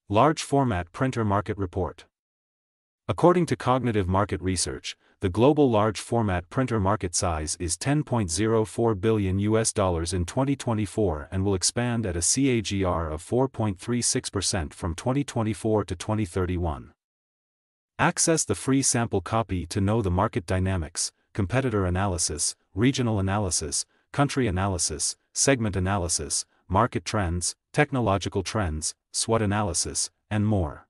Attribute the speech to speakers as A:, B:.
A: Large Format Printer Market Report. According to Cognitive Market Research, the global large format printer market size is $10.04 billion in 2024 and will expand at a CAGR of 4.36% from 2024 to 2031. Access the free sample copy to know the market dynamics, competitor analysis, regional analysis, country analysis, segment analysis, market trends, technological trends, SWOT analysis, and more.